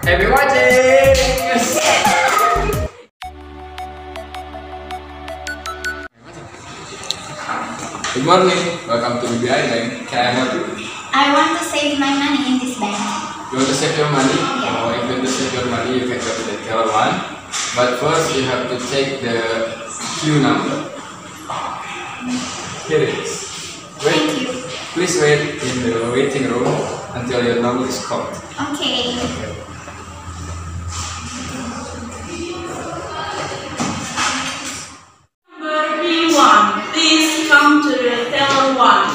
Happy watching! Good morning, welcome to BBI Bank. Can I help you? I want to save my money in this bank. You want to save your money? Yeah. Or if you want to save your money, you can go to the teller one. But first, you have to take the queue number. Here it is. Wait. Thank you. Please wait in the waiting room until your number is called. Okay. Number B1, please come to the teller 1.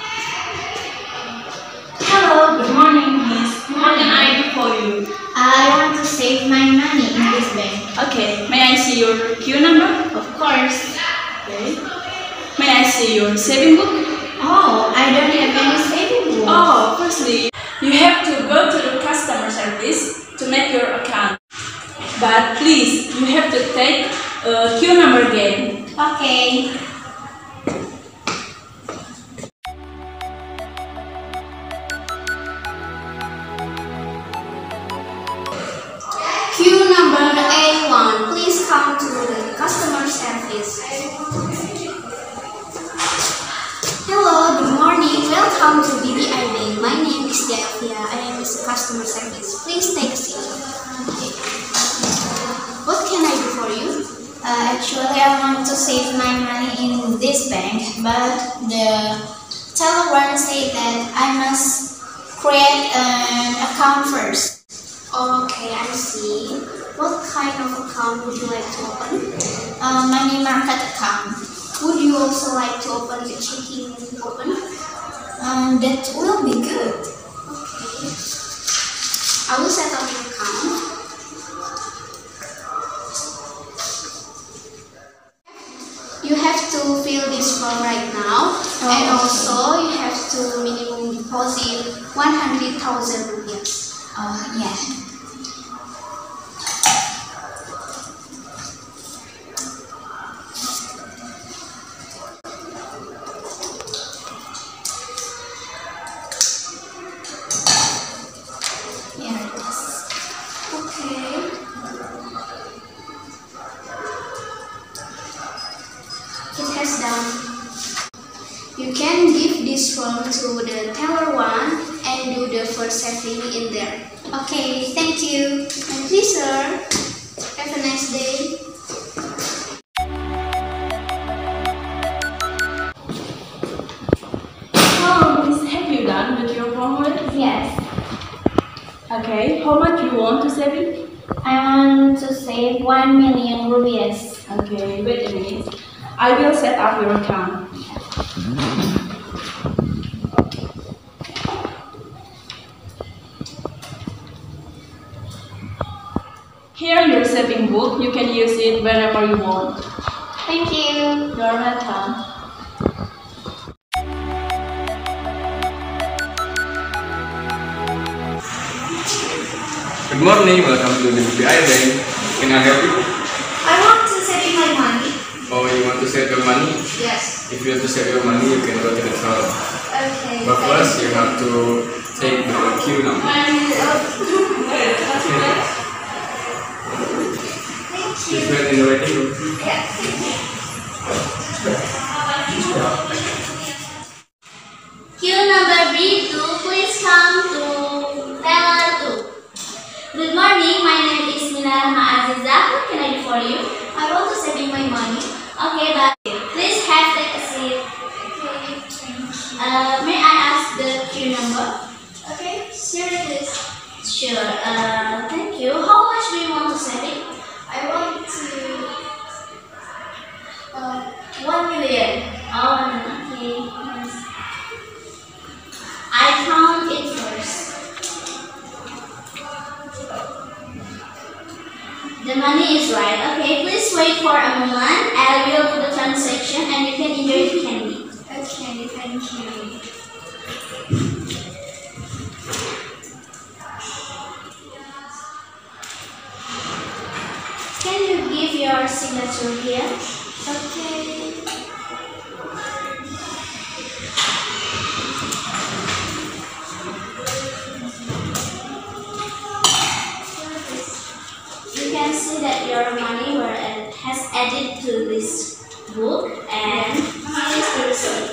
Hello, good morning, miss. What can I do for you? I want to save my money in this bank. Okay, may I see your queue number? Of course. Okay. May I see your saving book? Oh, I don't have any saving book. Oh, firstly, you have to go to the customer service to make your account. But please, you have to take a queue number again. Okay. Queue number A1, please come to the customer service. Hello, good morning. Welcome to BBI Bank. My name is Elvia. I am the customer service. Please take a seat. What can I do for you? Actually, I want to save my money in this bank, but the teller one said that I must create an account first. Okay, I see. What kind of account would you like to open? Money market account. Would you also like to open the checking open? That will be good. Okay. I will set up your account. You have to fill this form right now, and also you have to minimum deposit 100,000 rupiah. Oh, yeah. You can give this form to the teller one and do the first saving in there. Okay, thank you. And please, sir, have a nice day. Oh, miss, have you done with your homework? Yes. Okay, how much you want to save it? I want to save 1 million rupees. Okay, wait a minute. I will set up your account. Here your saving book. You can use it whenever you want. Thank you. You're welcome. Good morning, welcome to the BBI Bank. Can I help you? I want to save my money. Oh, you want to save your money? Yes. If you want to save your money, you can go to the teller. Okay. But first, you have to take the queue number. Please wait in the waiting room. Queue number B2, please come to teller 2. Good morning, my name is Mina Rifa. What can I do for you? I want to save my money. Okay, but please take a seat. Okay, thank you. May I ask the queue number? Okay, here it is. Sure. Thank you. How much do you want to save? I want to 1 million. Oh, okay. Yes. I count it first. The money is right. Okay, please wait for a moment. I will do the transaction and you can enjoy the candy. Okay, thank you. Can you give your signature here? Okay. see that your money has added to this book, and here's the result.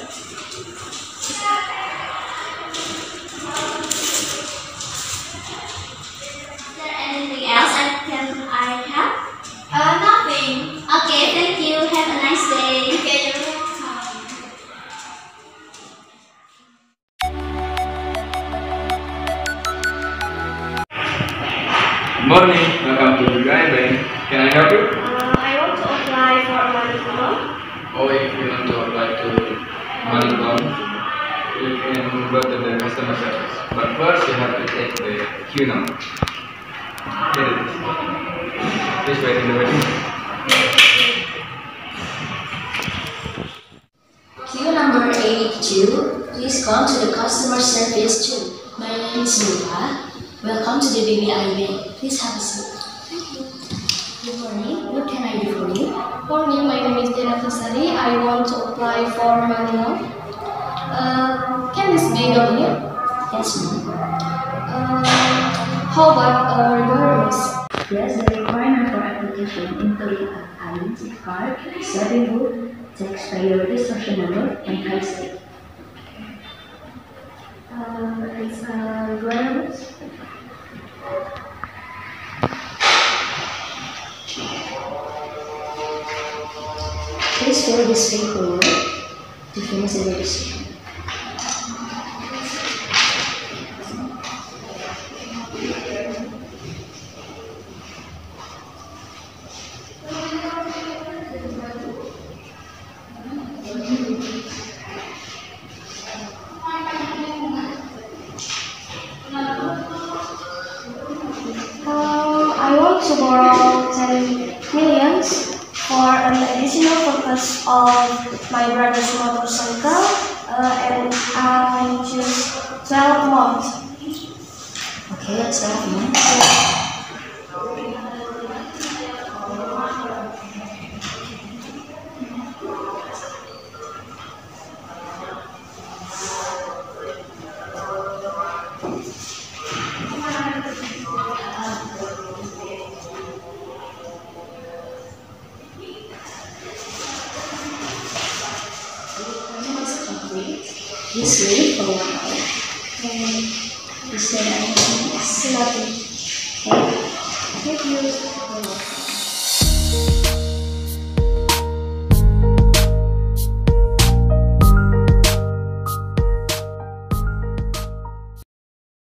Is there anything else I have? Nothing. Okay, thank you. Have a nice day. Okay, you're welcome. Good morning, welcome to the Bank. Can I help you? I want to apply for a money loan. Oh, if you want to apply to money loan, you can go to the customer service. But first, you have to take the queue number. Here it is. Please wait in the waiting room. Queue number 82, please come to the customer service too. My name is Zulfa. Welcome to the BBI Bank. Please have a seat. Good morning. What can I do for you? Morning, my name is Puspitasari. I want to apply for money loan. Can this be done here? Yes, ma'am. How about requirements? Yes, the requirement for application include an identity card, saving book, taxpayer registration number, and high state. It's requirements. Please fill this paperwork to finish the registration. I want to borrow 10 millions for an additional purpose of my brother's motorcycle, and I choose 12 months. Okay, let's start now. Please wait for 1 hour. Is there anything else? Nothing. Okay. Thank you.